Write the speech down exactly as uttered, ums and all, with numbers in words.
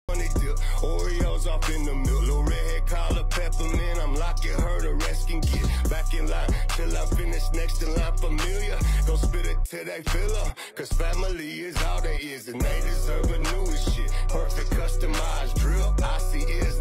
honey dip, Oreos off in the milk, little redhead collar peppermint, I'm locking her, the rest can get back in line, till I finish next in line familiar, gon' spit it till they fill up, cause family is all there is, and they deserve a newest shit, perfect customized drip, I see is